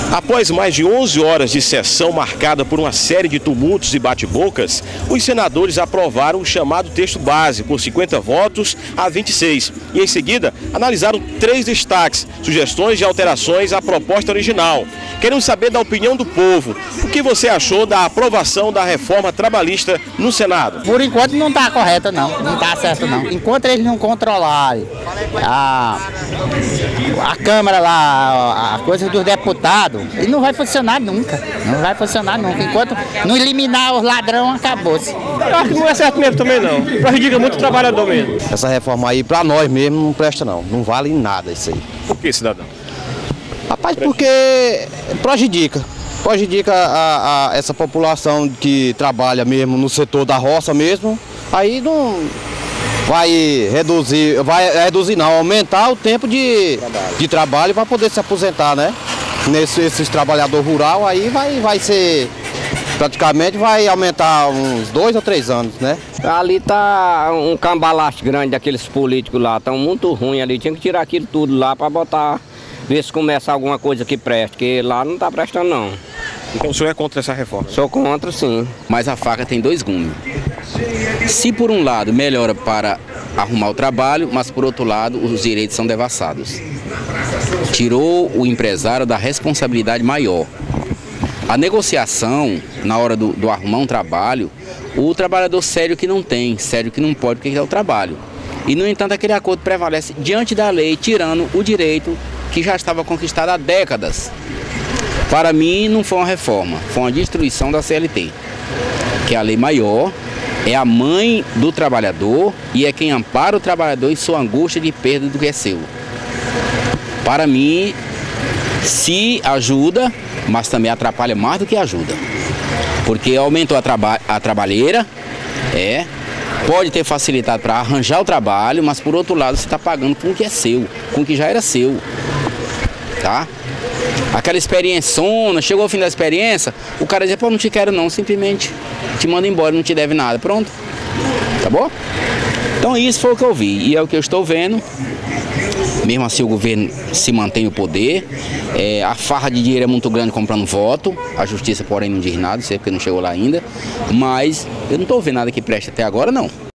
Após mais de 11 horas de sessão marcada por uma série de tumultos e bate-bocas, os senadores aprovaram o chamado texto base por 50 votos a 26 e, em seguida, analisaram 3 destaques, sugestões de alterações à proposta original. Queremos saber da opinião do povo. O que você achou da aprovação da reforma trabalhista no Senado? Por enquanto não está correta não, não está certo não. Enquanto eles não controlarem a Câmara lá, a coisa dos deputados, e não vai funcionar nunca, não vai funcionar nunca. Enquanto não eliminar os ladrões, acabou-se. Eu acho que não é certo mesmo também não, prejudica muito o trabalhador mesmo. Essa reforma aí, pra nós mesmo, não presta não, não vale nada isso aí. Por que, cidadão? Rapaz, porque prejudica essa população que trabalha mesmo no setor da roça mesmo, aí não vai reduzir não, aumentar o tempo de trabalho para poder se aposentar, né? Esses trabalhadores rurais aí vai ser, praticamente vai aumentar uns 2 ou 3 anos, né? Ali tá um cambalacho grande daqueles políticos lá, tão muito ruim ali, tinha que tirar aquilo tudo lá para botar, ver se começa alguma coisa que preste, porque lá não tá prestando não. Então o senhor é contra essa reforma? Sou contra, sim. Mas a faca tem 2 gumes. Se por um lado melhora para arrumar o trabalho, mas por outro lado os direitos são devassados. Tirou o empresário da responsabilidade maior. A negociação, na hora do arrumar um trabalho, o trabalhador sério que não tem, sério que não pode, porque é o trabalho. E, no entanto, aquele acordo prevalece diante da lei, tirando o direito que já estava conquistado há décadas. Para mim, não foi uma reforma, foi uma destruição da CLT, que é a lei maior, é a mãe do trabalhador e é quem ampara o trabalhador em sua angústia de perda do que é seu. Para mim, se ajuda, mas também atrapalha mais do que ajuda, porque aumentou a trabalheira, pode ter facilitado para arranjar o trabalho, mas por outro lado você está pagando com o que é seu, com o que já era seu, tá? Aquela experiência, chegou ao fim da experiência, o cara diz, pô, não te quero não, simplesmente te manda embora, não te deve nada, pronto, tá bom? Então isso foi o que eu vi e é o que eu estou vendo. Mesmo assim o governo se mantém no poder, a farra de dinheiro é muito grande comprando voto, a justiça porém não diz nada, sei porque não chegou lá ainda, mas eu não estou vendo nada que preste até agora não.